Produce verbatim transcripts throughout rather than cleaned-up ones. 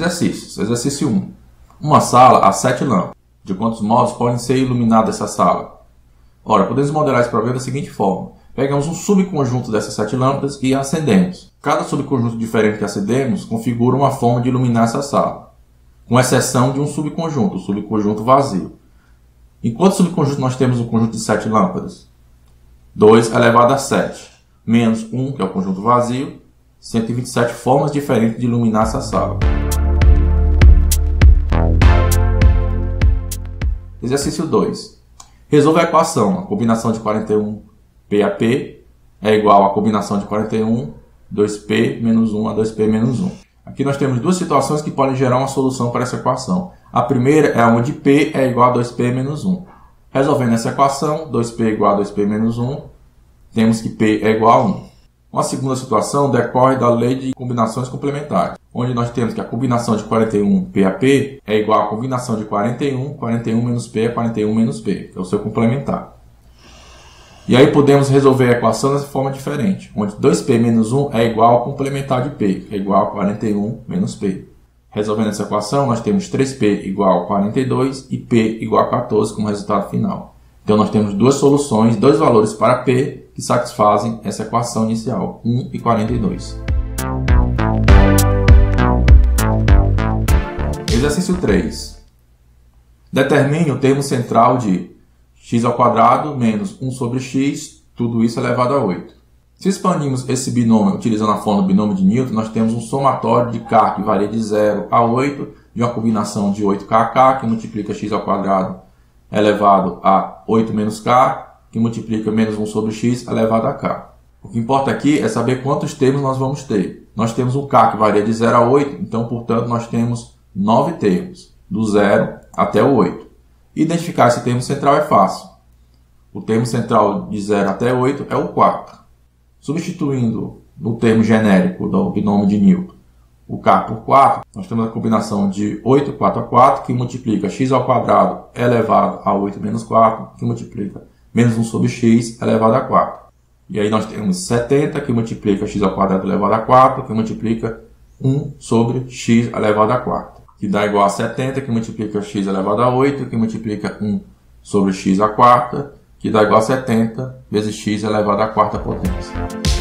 Exercícios. Exercício um. Uma sala há sete lâmpadas. De quantos modos podem ser iluminada essa sala? Ora, podemos modelar esse problema da seguinte forma. Pegamos um subconjunto dessas sete lâmpadas e acendemos. Cada subconjunto diferente que acendemos configura uma forma de iluminar essa sala, com exceção de um subconjunto, o subconjunto vazio. Em quantos subconjuntos nós temos um conjunto de sete lâmpadas? dois elevado a sete, menos um, que é o conjunto vazio, cento e vinte e sete formas diferentes de iluminar essa sala. Exercício dois. Resolva a equação. A combinação de quarenta e um P a P é igual à combinação de quarenta e um, dois P menos um a dois P menos um. Aqui nós temos duas situações que podem gerar uma solução para essa equação. A primeira é onde P é igual a dois P menos um. Resolvendo essa equação, dois P é igual a dois P menos um, temos que P é igual a um. Uma segunda situação decorre da lei de combinações complementares, onde nós temos que a combinação de quarenta e um P a P é igual à combinação de quarenta e um, quarenta e um menos P é quarenta e um menos P, que é o seu complementar. E aí podemos resolver a equação dessa forma diferente, onde dois P menos um é igual ao complementar de P, que é igual a quarenta e um menos P. Resolvendo essa equação, nós temos três P igual a quarenta e dois e P igual a quatorze como resultado final. Então nós temos duas soluções, dois valores para P, que satisfazem essa equação inicial, um e quarenta e dois. Exercício três. Determine o termo central de x ao quadrado menos um sobre x, tudo isso elevado a oito. Se expandirmos esse binômio utilizando a fórmula do binômio de Newton, nós temos um somatório de k que varia de zero a oito, de uma combinação de oito k k, que multiplica x ao quadrado elevado a oito menos k, que multiplica menos um sobre x elevado a k. O que importa aqui é saber quantos termos nós vamos ter. Nós temos um k que varia de zero a oito, então, portanto, nós temos nove termos, do zero até o oito. Identificar esse termo central é fácil. O termo central de zero até oito é o quatro. Substituindo no termo genérico do binômio de Newton o k por quatro, nós temos a combinação de oito, quatro a quatro, que multiplica x ao quadrado elevado a oito menos quatro, que multiplica menos um sobre x elevado a quatro. E aí nós temos setenta, que multiplica x ao quadrado elevado a quatro, que multiplica um sobre x elevado a quatro. Que dá igual a setenta, que multiplica x elevado a oito, que multiplica um sobre x a quarta, que dá igual a setenta vezes x elevado à quarta potência.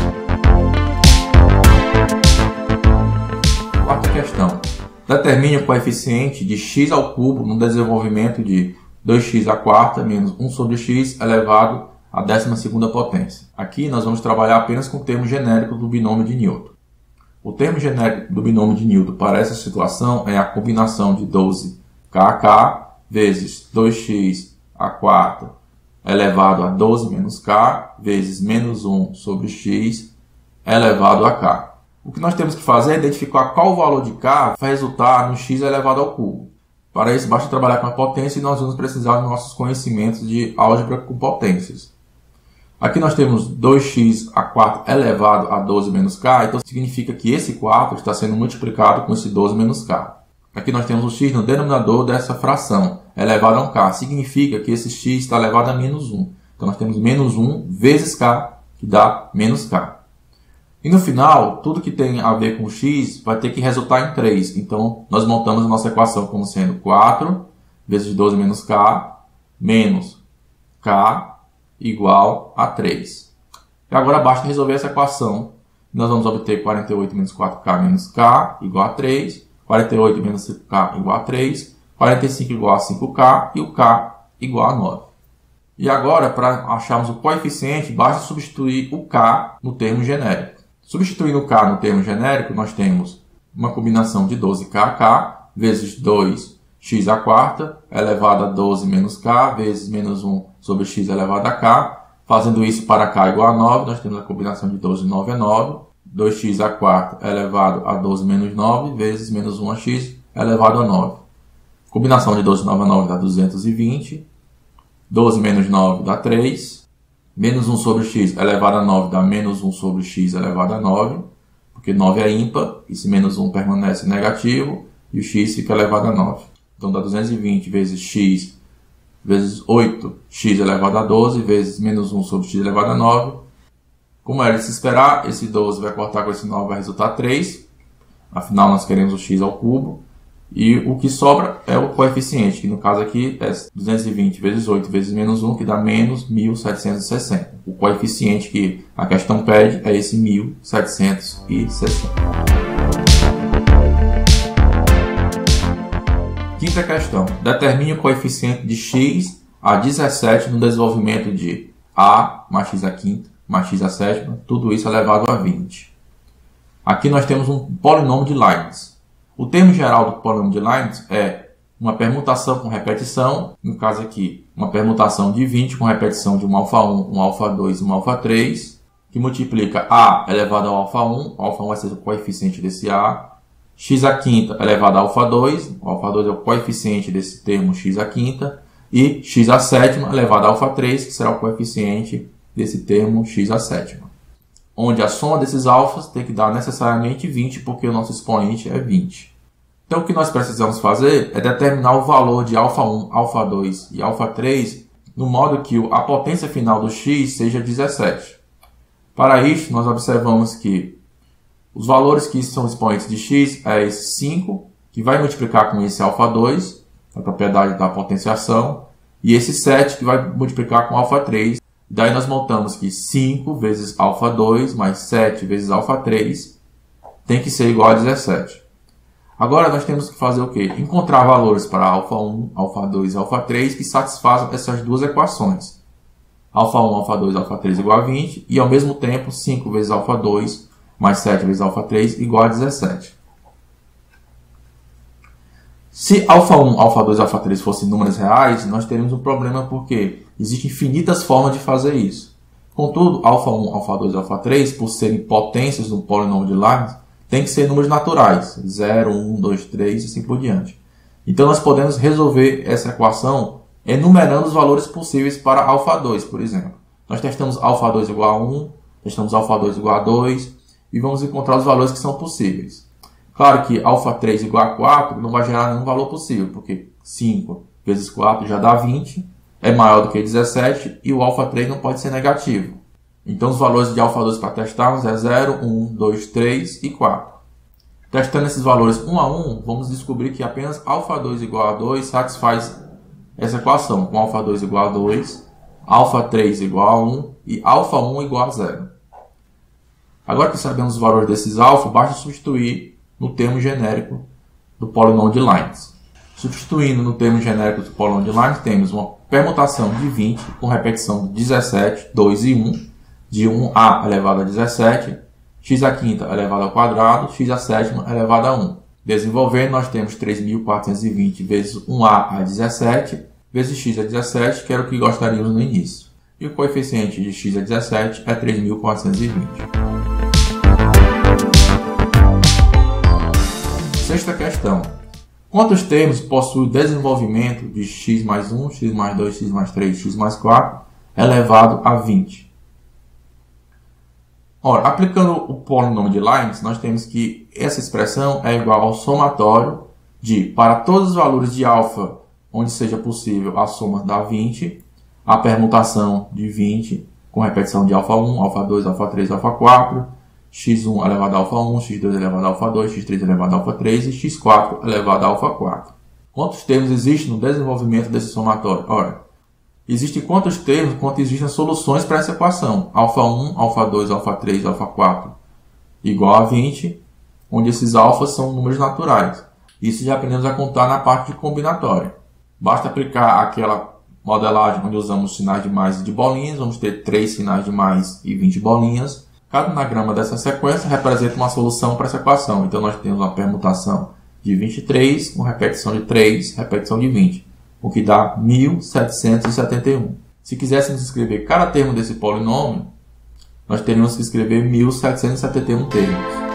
Quarta questão. Determine o coeficiente de x ao cubo no desenvolvimento de dois x à quarta menos um sobre x elevado à décima segunda potência. Aqui nós vamos trabalhar apenas com o termo genérico do binômio de Newton. O termo genérico do binômio de Newton para essa situação é a combinação de doze k k vezes dois x à quarta elevado a doze menos k vezes menos um sobre x elevado a k. O que nós temos que fazer é identificar qual valor de k vai resultar no x elevado ao cubo. Para isso, basta trabalhar com a potência e nós vamos precisar dos nossos conhecimentos de álgebra com potências. Aqui nós temos dois x à quarta elevado a doze menos k, então significa que esse quatro está sendo multiplicado com esse doze menos k. Aqui nós temos o x no denominador dessa fração, elevado a um k. Significa que esse x está elevado a menos um. Então nós temos menos um vezes k, que dá menos k. E no final, tudo que tem a ver com x vai ter que resultar em três. Então nós montamos a nossa equação como sendo quatro vezes doze menos k menos k igual a três. E agora basta resolver essa equação. Nós vamos obter quarenta e oito menos quatro k menos k igual a três. quarenta e oito menos cinco k igual a três. quarenta e cinco igual a cinco k e o k igual a nove. E agora, para acharmos o coeficiente, basta substituir o k no termo genérico. Substituindo o k no termo genérico, nós temos uma combinação de doze k k vezes dois x à quarta elevado a doze menos k vezes menos um sobre x elevado a k. Fazendo isso para k igual a nove, nós temos a combinação de doze, nove é nove. dois x à quarta elevado a doze menos nove vezes menos um a x elevado a nove. Combinação de doze, nove a nove dá duzentos e vinte. doze menos nove dá três. Menos um sobre x elevado a nove dá menos um sobre x elevado a nove. Porque nove é ímpar, e se menos um permanece negativo, e o x fica elevado a nove. Então dá duzentos e vinte vezes x vezes oito x elevado a doze vezes menos um sobre x elevado a nove. Como era de se esperar, esse doze vai cortar com esse nove, vai resultar três. Afinal, nós queremos o x ao cubo. E o que sobra é o coeficiente, que no caso aqui é duzentos e vinte vezes oito vezes menos um, que dá menos mil setecentos e sessenta. O coeficiente que a questão pede é esse mil setecentos e sessenta. Quinta questão. Determine o coeficiente de x a dezessete no desenvolvimento de a mais x a quinta mais x a sétima, tudo isso elevado a vinte. Aqui nós temos um polinômio de Leibniz. O termo geral do polinômio de Leibniz é uma permutação com repetição, no caso aqui, uma permutação de vinte com repetição de um alfa um, um alfa dois e um alfa três, que multiplica a elevado ao alfa um, o alfa um vai ser o coeficiente desse a, x a quinta elevado ao alfa dois, o alfa dois é o coeficiente desse termo x a quinta, e x a sétima elevado ao alfa três, que será o coeficiente desse termo x a sétima. Onde a soma desses alfas tem que dar necessariamente vinte, porque o nosso expoente é vinte. Então o que nós precisamos fazer é determinar o valor de alfa um, alfa dois e alfa três, no modo que a potência final do x seja dezessete. Para isso, nós observamos que os valores que são expoentes de x é esse cinco, que vai multiplicar com esse alfa dois, a propriedade da potenciação, e esse sete, que vai multiplicar com alfa três. Daí nós montamos que cinco vezes alfa dois mais sete vezes alfa três tem que ser igual a dezessete. Agora nós temos que fazer o quê? Encontrar valores para alfa um, alfa dois e alfa três que satisfaçam essas duas equações. alfa um, alfa dois, alfa três igual a vinte e ao mesmo tempo cinco vezes alfa dois mais sete vezes alfa três igual a dezessete. Se alfa um, alfa dois e alfa três fossem números reais, nós teríamos um problema porque existem infinitas formas de fazer isso. Contudo, alfa um, alfa dois e alfa três, por serem potências do polinômio de Leibniz, tem que ser números naturais, zero, um, dois, três e assim por diante. Então nós podemos resolver essa equação enumerando os valores possíveis para alfa dois, por exemplo. Nós testamos alfa dois igual a um, testamos alfa dois igual a dois e vamos encontrar os valores que são possíveis. Claro que alfa três igual a quatro não vai gerar nenhum valor possível, porque cinco vezes quatro já dá vinte, é maior do que dezessete e o alfa três não pode ser negativo. Então os valores de alfa dois para testarmos é zero, um, dois, três e quatro. Testando esses valores um a um, vamos descobrir que apenas alfa dois igual a dois satisfaz essa equação, com alfa dois igual a dois, alfa três igual a um e alfa um igual a zero. Agora que sabemos os valores desses alfa, basta substituir no termo genérico do polinômio de Leibniz. Substituindo no termo genérico do polinômio de Leibniz, temos uma permutação de vinte com repetição de dezessete, dois e um, de um a elevado a dezessete, x a quinta elevado ao quadrado, x a sétima elevado a um. Desenvolvendo, nós temos três mil quatrocentos e vinte vezes um a a dezessete, vezes x a dezessete, que era o que gostaríamos no início. E o coeficiente de x a dezessete é três mil quatrocentos e vinte. Sexta questão. Quantos termos possui o desenvolvimento de x mais um, x mais dois, x mais três, x mais quatro elevado a vinte? Ora, aplicando o polinômio de Leibniz, nós temos que essa expressão é igual ao somatório de, para todos os valores de alfa onde seja possível a soma dá vinte, a permutação de vinte com repetição de alfa um, alfa dois, alfa três, alfa quatro, x um elevado a alfa um, x dois elevado a alfa dois, x três elevado a alfa três e x quatro elevado a alfa quatro. Quantos termos existem no desenvolvimento desse somatório? Ora, existem quantos termos quanto existem soluções para essa equação? alfa um, alfa dois, alfa três, alfa quatro igual a vinte, onde esses alfas são números naturais. Isso já aprendemos a contar na parte de combinatória. Basta aplicar aquela modelagem onde usamos sinais de mais e de bolinhas, vamos ter três sinais de mais e vinte bolinhas. Cada anagrama dessa sequência representa uma solução para essa equação. Então nós temos uma permutação de vinte e três com repetição de três, repetição de vinte, o que dá mil setecentos e setenta e um. Se quiséssemos escrever cada termo desse polinômio, nós teríamos que escrever mil setecentos e setenta e um termos.